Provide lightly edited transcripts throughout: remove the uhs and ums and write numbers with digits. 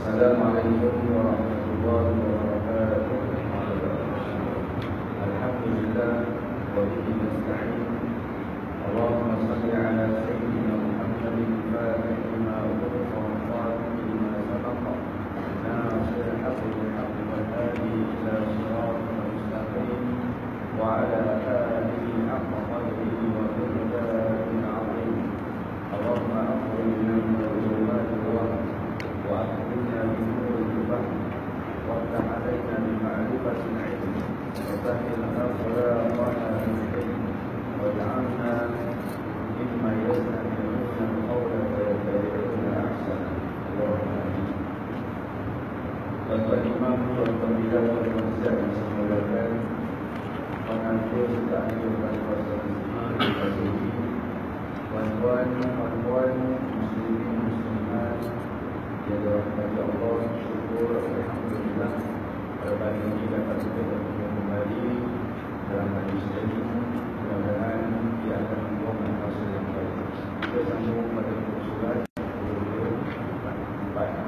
Assalamualaikum warahmatullahi wabarakatuh. Alhamdulillah wa bihi nasta'in. Allahumma salli ala sayyidina Muhammadin fatihil lima ughliqa wal khatimi lima sabaqa nasir al-haqqi bil haqqi wal hadi ila siratal mustaqim wa ala alihi haqqa qadrihi wa miqdarihi 'azim. Allahumma akhrijna min dhulumati al-wahm وأخرجنا من نور الفهم وافتح علينا بمعرفة العلم وسهل أخلاقنا بالحلم واجعلنا ممن يستمعون القول فيتبعون أحسنه. اللهم آمين. Tuan-tuan imam, tuan-tuan bidan, tuan-tuan siap disimulakan mengatur serta anjurkan kuasa muslim. Tuan-tuan muslimin muslimat yang dirahmati Allah, syukur alhamdulillah pada pagi ini dapat kita bertemu kembali dalam majlis ini. Mudah-mudahan ia akan membawa hasil yang baik. Kita sambung pada surat 4.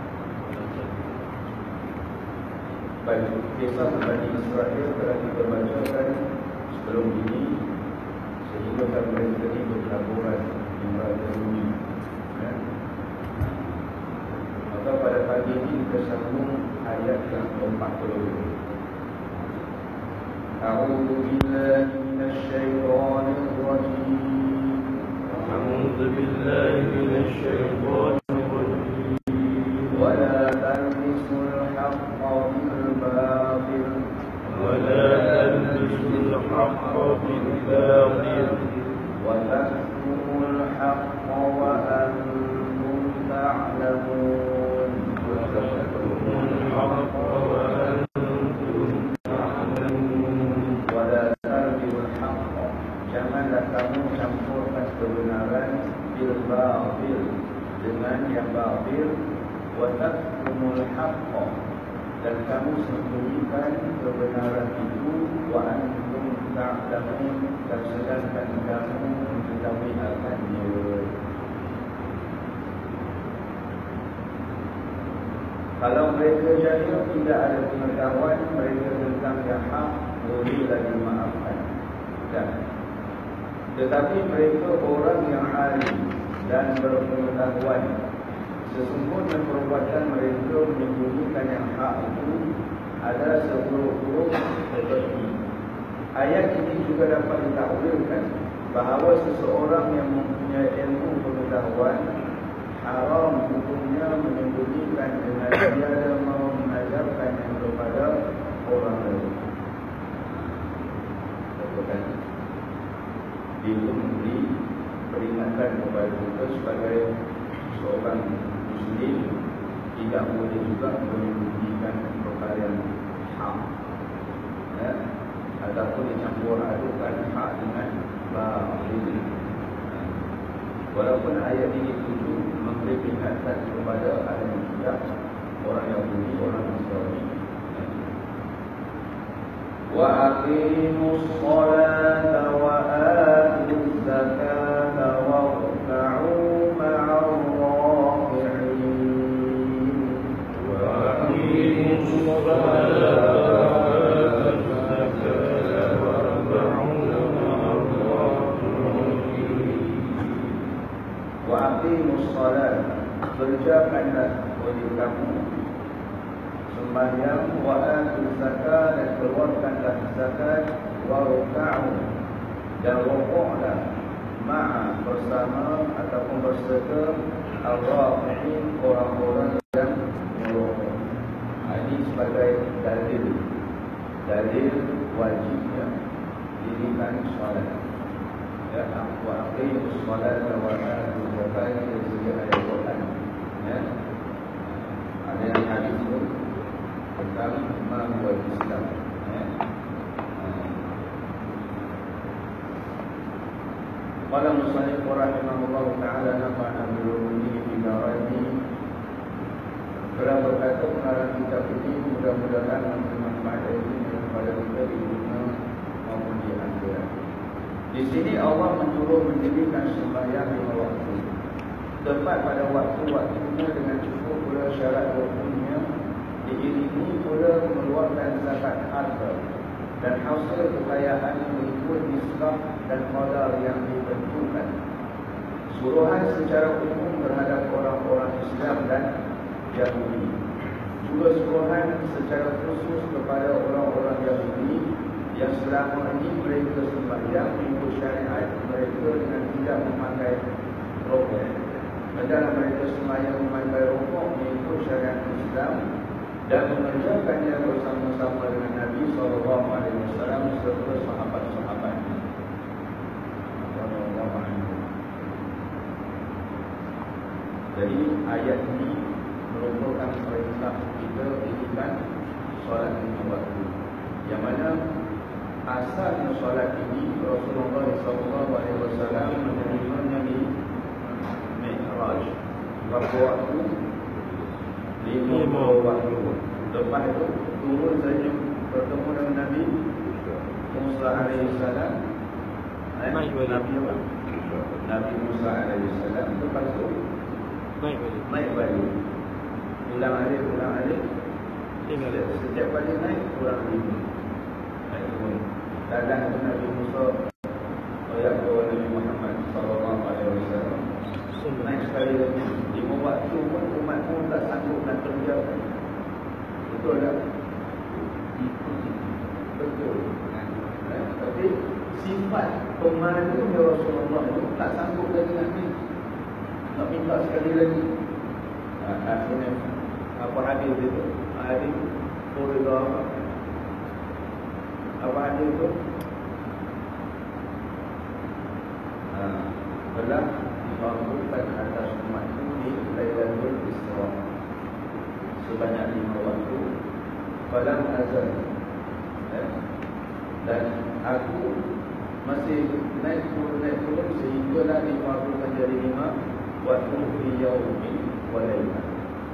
Baik, kisah Bani Israel telah kita bacakan sebelum ini sehingga mereka ini berlaporan yang berada bunyi. Maka pada pagi ini kita sambung ayat yang ke-40. A'udzu billahi minasy syaithanir rajim. A'udzu billahi minasy syaithanir rajim. Wa la talbisul haqqa bil batil. Wa la talbisul haqqa bil batil. Wa taktumul haqqa wa antum ta'lamun. Janganlah kamu campurkan kebenaran bil batil dengan yang batil, wa taktumul haqqa, dan kamu sembunyikan kebenaran itu, wa antum ta'lamun, dan sedangkan kamu mengetahui akannya. Kalau mereka jahil tidak ada pengetahuan mereka tentang yang hak, bolehlah dimaafkan. Tetapi mereka orang yang alim dan berpengetahuan. Sesungguhnya perbuatan mereka menyembunyikan yang hak itu adalah seburuk-buruk seperti. Ayat ini juga dapat ditakwilkan bahawa seseorang yang mempunyai ilmu pengetahuan haram hukumnya menyembunyikan dengan tiada mahu mengajarkannya kepada orang lain. Katakan itu memberi peringatan kepada kita sebagai seorang muslim tidak boleh juga menyembunyikan perkara yang hak, ataupun dicampur adukan hak dengan batil. Walaupun ayat ini tujuh memberi peringatan kepada ahli kitab, orang Yahudi, orang Nasrani. Wa aqimus salata wa atuz zakata warka'u ma'ar raki'in. Wa aqimus salata salat, kerjakanlah oleh kamu sembahyang, wa atuz zakat, dan keluarkanlah zakat, wa ruk'u, dan rukuklah ma'a, bersama ataupun berserta al-raki'in, orang-orang yang merukuk. Ini sebagai dalil wajibnya dirikan solat. Ya, wa aqimus salata wa atuz zakata dari segi ayat Quran. Ya, ada yang hadis itu tentang iman wal Islam. Ya. Qala musannif rahimahullah taala nafa'ana bil ulumi fi darani. Beliau berkata pengarang kitab ini mudah-mudahan memberi manfaat ilmu kepada kita di dunia maupun di akhirat. Di sini Allah menyuruh mendirikan sembahyang 5 waktu. tepat pada waktu-waktunya dengan cukup pula syarat rukunnya, diiringi pula mengeluarkan zakat harta dan hasil kekayaan mengikut nisbah dan qadar yang ditentukan. Suruhan secara umum terhadap orang-orang Islam dan Yahudi. Juga suruhan secara khusus kepada orang-orang Yahudi yang selama ini mereka sembahyang mengikut syariat mereka dengan tidak memakai rokok. Adalah mereka sembahyang memakai rokok mengikut syariat Islam dan mengerjakannya bersama-sama dengan Nabi SAW serta sahabat-sahabatnya. Jadi ayat ini merupakan perintah kita dirikan solat lima waktu. Yang mana asalnya solat ini Rasulullah SAW menerimanya di Mi'raj. Berapa waktu? 5 waktu. Lepas itu turun saja bertemu dengan Nabi Musa alaihissalam. Nabi apa? Nabi Musa alaihissalam. Lepas itu naik balik. Ulang alik. Setiap kali naik kurang 5. Naik turun. Kadang Nabi Musa Nabi Muhammad SAW naik sekali lagi 5 waktu pun umat pun tak sanggup nak kerjakan. Betul tak? Betul. Tapi sifat pemandu Rasulullah itu tak sanggup lagi nak minta sekali lagi. Akhirnya apa hadis itu? Hadis Qurra. Apa hadis itu? Telah dibangunkan atas umat itu di Lailatul Isra sebanyak 5 waktu. Falam azal. Dan aku masih naik turun sehinggalah dimakhlukkan jadi 5 waktu di yaumi wa lailah.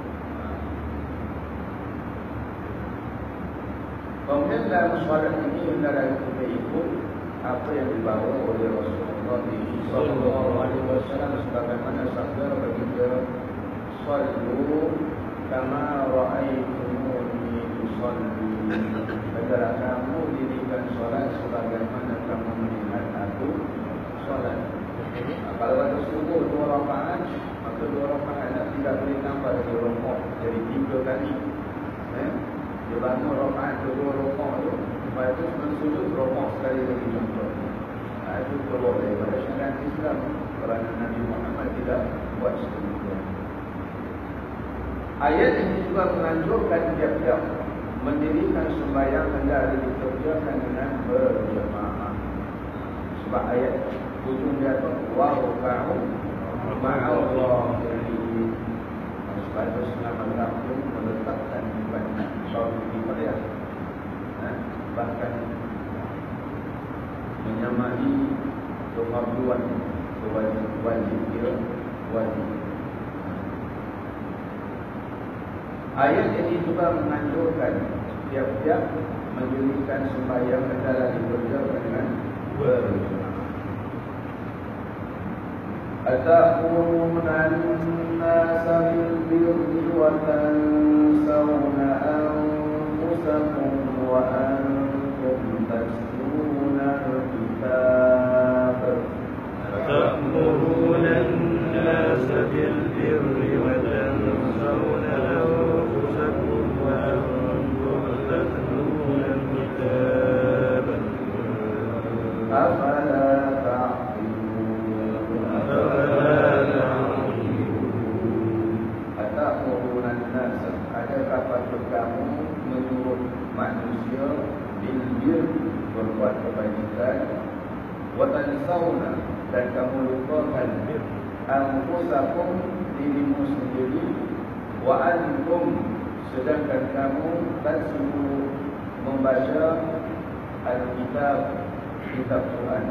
Kemudian dalam solat ini hendaklah kita ikut apa yang dibawa oleh Rasulullah SAW sebagaimana sabda baginda, sallu kama ra'aitumuni usalli. Adalah kamu dirikan solat sebagaimana kamu melihat aku solat. Kalau ada subuh 2 rakaat, maka 2 rakaat tidak boleh tambah lagi rokok, jadi 3 kali. Dia bangun rakaat kedua rokok tu, lepas tu sujud rokok sekali lagi contoh. Itu keluar daripada syariat Islam kerana Nabi Muhammad tidak buat sedemikian. Ayat ini juga menganjurkan tiap-tiap mendirikan sembahyang hendaklah dikerjakan dengan berjemaah. Sebab ayat ujung dia tu waruka'u ma'allahi. Sebab itu selama pun meletakkan banyak ibadah, bahkan menyamai kewajiban wajib. Ayat ini juga menganjurkan tiap-tiap mendirikan sembahyang adalah dikerjakan dengan berjemaah. Atamuruna an-nasa bil birri wa tansawna anfusakum wa antum tatluna al-kitab. Atamuruna an-nasa bil birri wa tansawna anfusakum wa antum tatluna al-kitab. Afala adakah patut kamu menyuruh manusia bil-bir berbuat kebajikan wa tansawna dan kamu lupakan anfusakum dirimu sendiri wa antum sedangkan kamu tatluna membaca al-kitab kitab Tuhan.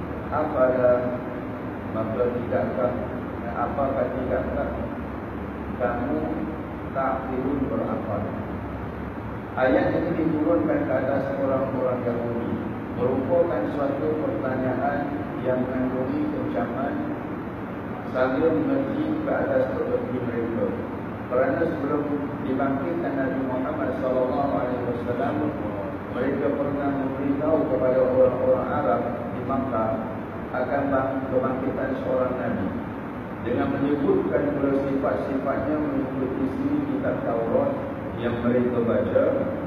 Apakah tidakkah kamu ta'qilun berakal? Ayat ini diturunkan ke atas orang-orang Yahudi, merupakan suatu pertanyaan yang mengandungi kecaman sambil mengerti ke atas perut mereka. Kerana sebelum dibangkitkan Nabi Muhammad SAW, mereka pernah memberitahu kepada orang-orang Arab di Makkah akan kebangkitan seorang Nabi dengan menyebutkan pula sifat-sifatnya mengikut isi kitab Taurat yang mereka baca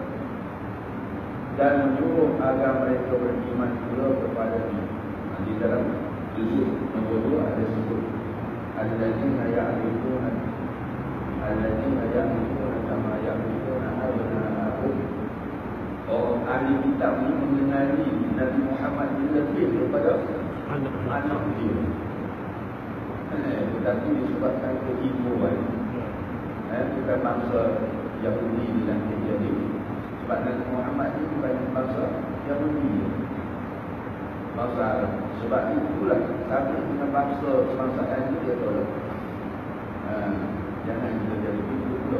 dan menyuruh agar mereka beriman pula kepada-Nya. Di dalam juzuk nombor 2 ada sebut alladzina ya'rifuna kama ya'rifuna abna'ahum. Orang ahli kitab ini mengenali Nabi Muhammad lebih daripada anak dia. Tetapi disebabkan keibuan, bukan bangsa Yahudi dan Yahudi. Sebab Nabi Muhammad ini bukan bangsa Yahudi, bangsa Arab. Sebab itulah sampai dengan bangsa ini dia tolak. Jangan kita jadi begitu pula.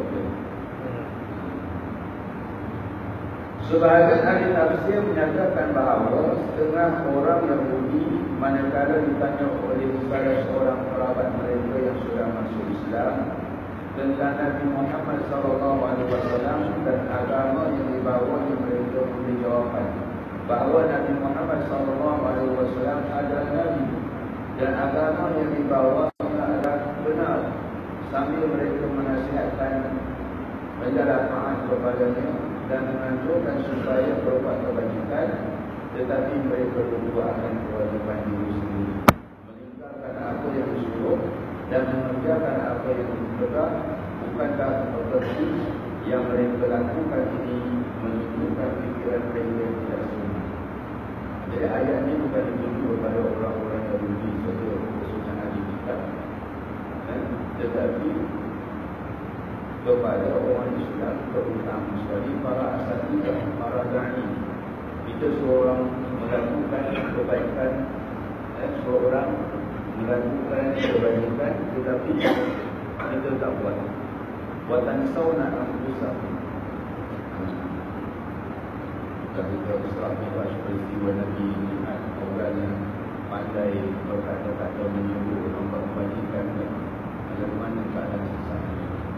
Sebahagian ahli tafsir menyatakan bahawa setengah orang Yahudi manakala ditanya oleh salah seorang kerabat mereka yang sudah masuk Islam tentang Nabi Muhammad SAW dan agama yang dibawanya, mereka memberi jawapan bahawa Nabi Muhammad SAW adalah Nabi dan agama yang dibawanya adalah benar, sambil mereka menasihatkan menjalankan taat kepadanya dan menganjurkan supaya berbuat kebajikan, tetapi mereka berdua akan kewajiban diri sendiri, meninggalkan apa yang disuruh dan mengerjakan apa yang diperintah. Bukankah seperti yang mereka lakukan ini menunjukkan fikiran mereka yang tidak sempurna? Jadi ayat ini bukan dituju kepada orang-orang Yahudi serta khususnya ahli kitab, tetapi kepada orang Islam, terutama sekali para asatidz, para dai. Kita seorang melakukan kebaikan, seorang melakukan kebajikan, tetapi kita tak buat. Buatan sauna anfusakum. Dan kita Islam buat peristiwa Nabi Muhammad, orang yang pandai berkata-kata menyuruh orang berkebajikan, ada mana keadaan sesat.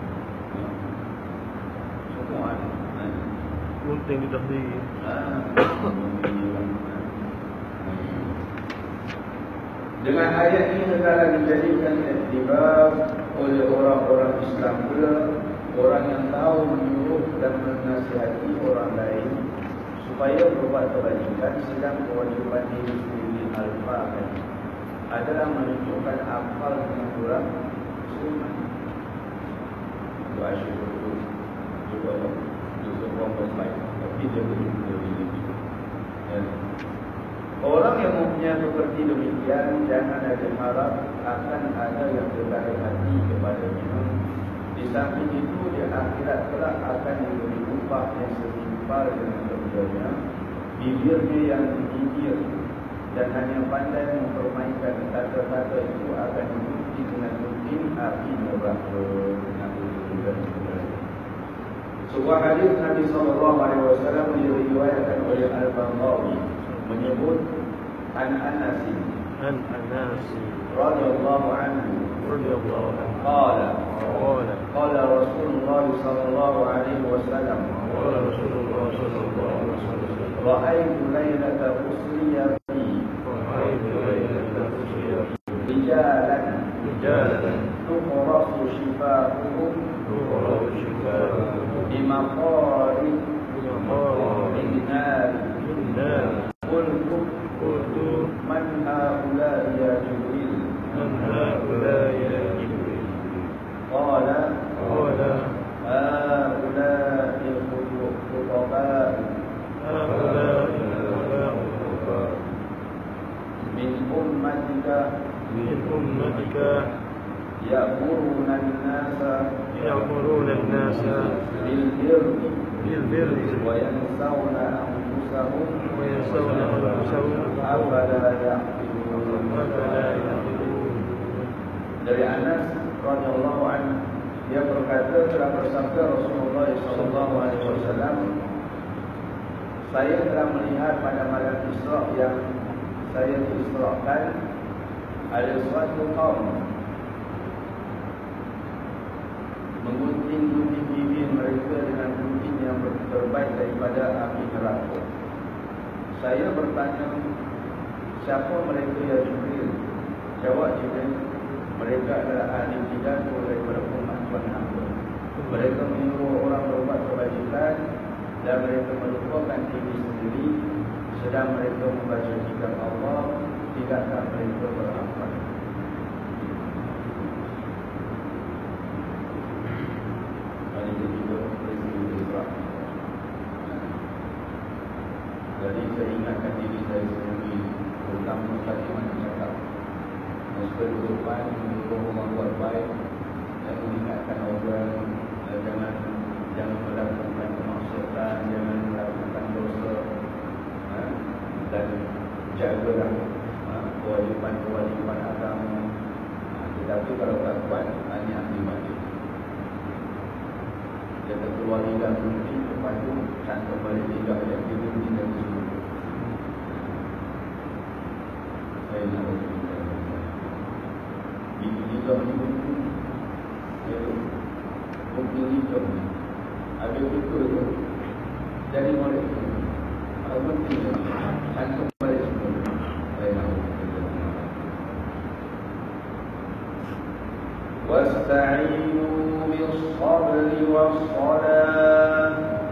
Semua gunting kita sendiri. Dengan ayat ini hendaklah dijadikan iktibar oleh orang-orang Islam pula, orang yang tahu menyuruh dan menasihati orang lain supaya berbuat kebajikan, sedang kewajiban diri sendiri alfakan adalah menunjukkan akal dengan orang sunnah. Doa syukur juga orang berbaik, tapi dia betul-betul diri. Orang yang mempunyai seperti demikian, jangan ada harap akan ada yang tertarik hati kepadanya. Di samping itu, di akhirat kelak akan diberi upah yang setimpal dengan kerjanya. Bibirnya yang menggigil dan hanya pandai mempermainkan kata-kata itu akan diikuti dengan rutin api neraka. Sebuah hadis Nabi SAW diriwayatkan oleh Al-Baghawi menyebut Anas radhiyallahu anhu qala Rasulullah sallallahu alaihi wasallam ra'aytu laylata usriya bi rijalan tuqrasu shifaa'uhum bimaqari min nar قلت من هؤلاء يا جبريل قال هؤلاء الخطباء من أمتك يأمرون الناس بالبر وينسون أنفسهم أفلا يعقلون. Dari Anas radhiyallahu anhu, dia berkata, telah bersabda Rasulullah sallallahu alaihi wasallam, saya telah melihat pada malam Isra yang saya diisrakan, ada suatu kaum menggunting-gunting bibir mereka dengan gunting yang terbaik daripada api neraka. Saya bertanya, siapa mereka ya Jibril? Jawab Jibril, mereka adalah ahli pidato daripada umat Tuhan hamba. Mereka menyuruh orang berbuat kebajikan dan mereka melupakan diri sendiri, sedang mereka membaca kitab Allah, tidakkah mereka beramal? Hari ketiga peristiwa Israq. Jadi saya ingatkan diri saya sendiri, terutama tadi mana cakap supaya ke depan menyuruh orang buat baik dan mengingatkan orang jangan melakukan kemaksiatan, jangan melakukan dosa, dan jagalah kewajipan agama. Tetapi kalau tak buat, hanya ahli mati. Dia keluar lidah berhenti, lepas tu cantum balik lidah yang dia berhenti dan berhenti. Saya nak berhenti. Lidah ni berhenti. Dia berhenti lidah ni. Habis betul tu. Jadi molek tu. Kalau berhenti tu, cantum balik semua. Saya nak berhenti. واستعينوا بالصبر والصلاة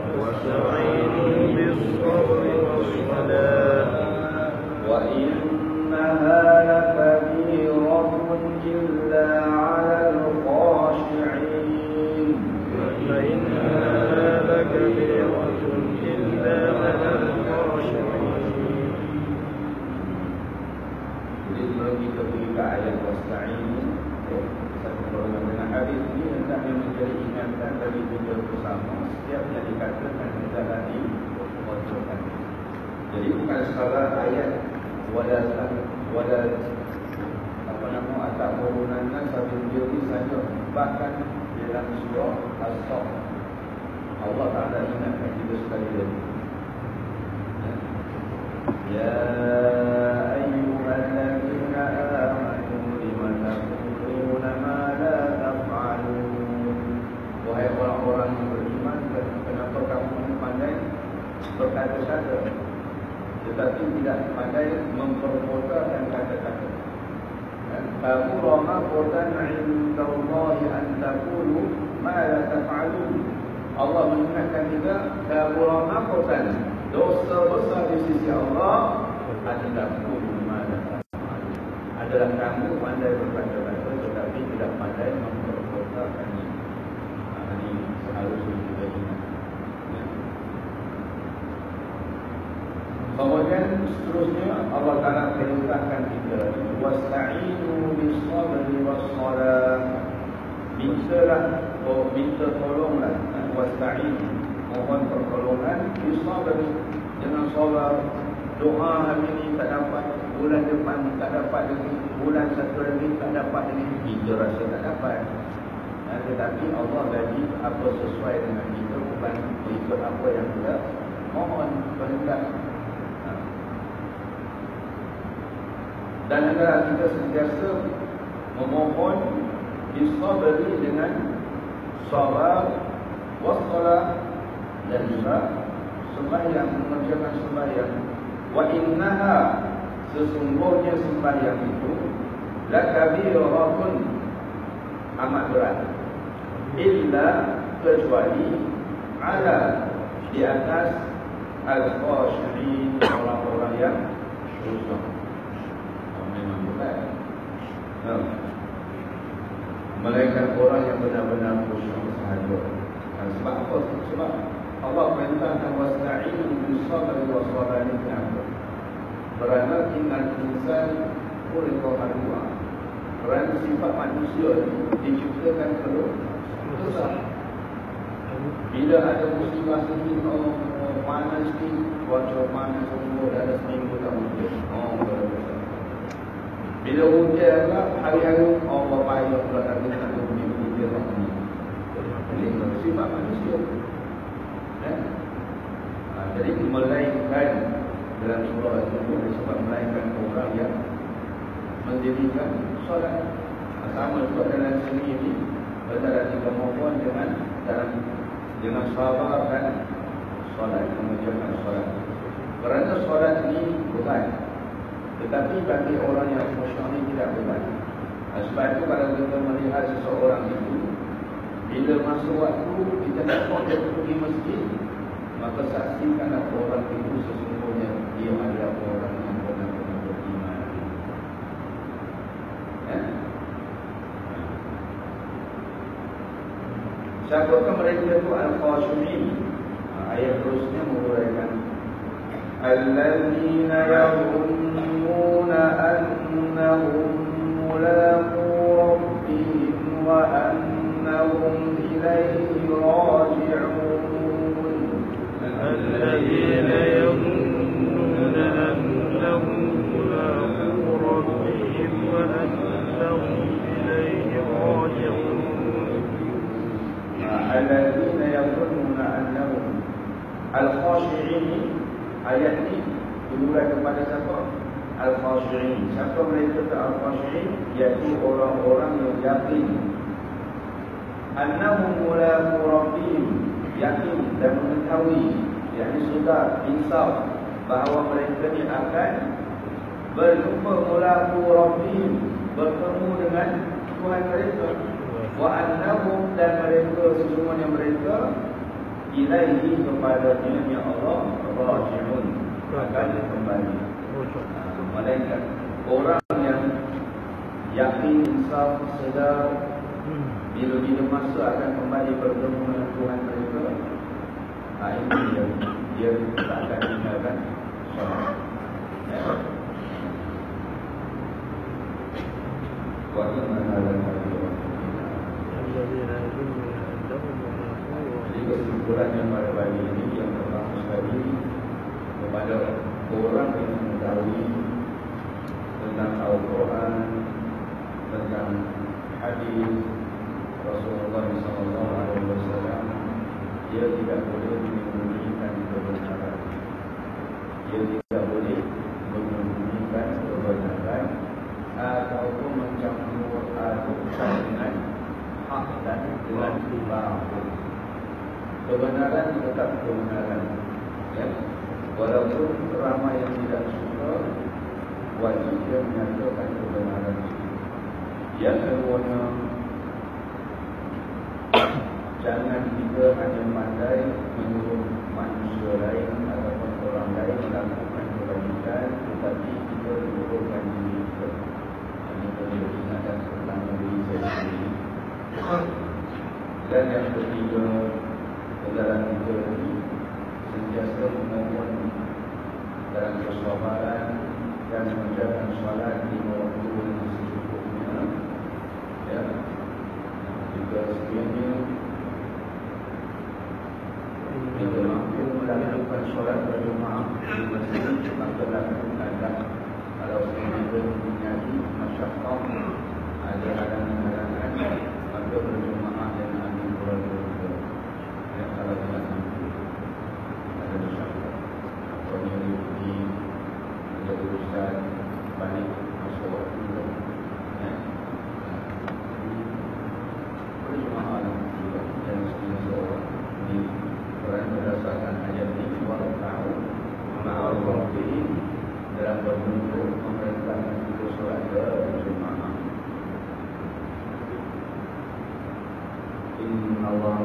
وإنها لكبيرة إلا على الخاشعين Jadi kita pergi ke ayat wasta'inu. Dengan hadis ini hendaknya menjadi ingatan bagi kita bersama. Setiap yang dikatakan adalah diwujudkan. Jadi bukan sekadar ayat wala ta'muruna sabil birri saja, bahkan dalam surah As-Saff Allah Taala ingatkan kita sekali lagi. Ya ayyuhallazina amanu lima taquluna ma la taf'alun. Wahai orang-orang yang beriman, kenapa kamu pandai berkata-kata tetapi tidak pandai memperkotakan kata-kata? Kabura maqtan 'inda Allah an taqulu ma la taf'alun. Allah mengingatkan kita, kabura maqtan, dosa besar di sisi Allah adalah adalah kamu pandai berkata-kata tetapi tidak pandai memperkotakannya. Ini seharusnya kita ingat. Kemudian seterusnya Allah Ta'ala perintahkan kita, wasta'inu bis-sabri was-salat. Minta tolonglah, wasta'inu, mohon pertolongan, bis-sabri, dengan sabar. Doa hari ini tak dapat, bulan depan tak dapat lagi, bulan satu lagi tak dapat lagi, kita rasa tak dapat. Tetapi Allah bagi apa sesuai dengan kita, bukan ikut apa yang kita mohon, kehendak. Dan adalah kita sentiasa memohon bisabri dengan sabar, wassalah, dan juga sembahyang, mengerjakan sembahyang. Wa innaha, sesungguhnya sembahyang itu lakabiratun, amat berat, illa, kecuali ala, di atas al-khashi'in, orang-orang yang khusyuk. Memang berat. Melainkan orang yang benar-benar khusyuk sahaja. Sebab apa? Sebab Allah perintahkan wasta'inu bis-sabri was-salat. Kerana innal insana khuliqa halu'a. Kerana sifat manusia diciptakan perlu susah. Bila ada musibah sedikit, panas ni, cuaca panas semua, dah ada seminggu tak hujan. Bila hujan pula, hari-hari Allah payah pula tak kena nak hujan tak ni. Ini sifat manusia. Jadi melainkan dalam surah itu disebut melainkan orang yang mendirikan solat. Sama juga dalam sini ini, antara kita mohon dia dengan sabar dan solat, mengerjakan solat. Kerana solat ini beban, tetapi bagi orang yang khusyuk ini tidak beban. Sebab itu kalau kita melihat seseorang itu, bila masa waktu kita nampak dia pergi masjid, maka saksikanlah orang itu sesungguhnya dia adalah orang yang benar-benar beriman. Siapakah mereka itu al-khashi'in? Ayat terusnya menguraikan alladzina yazunnuna annahum mulaqu rabbihim wa annahum ilayhi raji'un. Alladzina yazunnuna annahum mulaqu rabbihim wa annahum ilayhi raji'un. Alladzina yazunnuna annahum al-khashi'in. Ayat ini dimulai kepada siapa? Al-khashi'in. Siapa mereka itu al-khashi'in? Iaitu orang-orang yang yakin annahum mulaqu rabbihim, yakin dan mengetahui, yakni sudah insaf bahawa mereka ini akan berjumpa mulaqu rabbihim, bertemu dengan Tuhan mereka. Wa annahum, dan mereka sesungguhnya mereka ilaihi, kepada Dia Allah, raji'un, akan kembali. Malaikat orang yang yakin, insaf, sedar bila-bila masa akan kembali bertemu dengan Tuhan mereka, ini dia tak akan tinggalkan solat. Wa inna Jadi kesimpulannya pada pagi ini yang pertama sekali, kepada orang yang mengetahui tentang Al-Quran, tentang hadis Rasulullah SAW, dia tidak boleh menyembunyikan kebenaran. Dia tidak boleh menyembunyikan kebenaran ataupun mencampur adukkan dengan hak dan dengan batil. Kebenaran tetap kebenaran, ya. Walaupun ramai yang tidak suka, wajib dia menyatakan kebenaran. Yang keduanya, jangan kita hanya pandai menyuruh manusia lain ataupun orang lain melakukan kebajikan, tetapi kita menyuruhkan diri kita. Ini perlu diingatkan tentang diri saya sendiri. Dan yang ketiga, dalam kita ini sentiasa memohon dalam kesabaran dan menjalankan solat di waktu yang secukupnya, ya. Jika sekiranya kita mampu melakukan solat berjemaah di masjid, maka lakukanlah. Kalau kita mempunyai masyarakat, ada halangan-halangan, maka berjemaah dan ambil keluarga. Kalau tidak mampu, ada masyarakat atau yang pergi menjadi urusan balik masa waktu itu, berjemaah juga dan setiap seorang ini kerana berdasarkan ayat ini, walau tahu ma'al rabbihim, dalam bentuk memerintahkan itu solat berjemaah. Inna Allah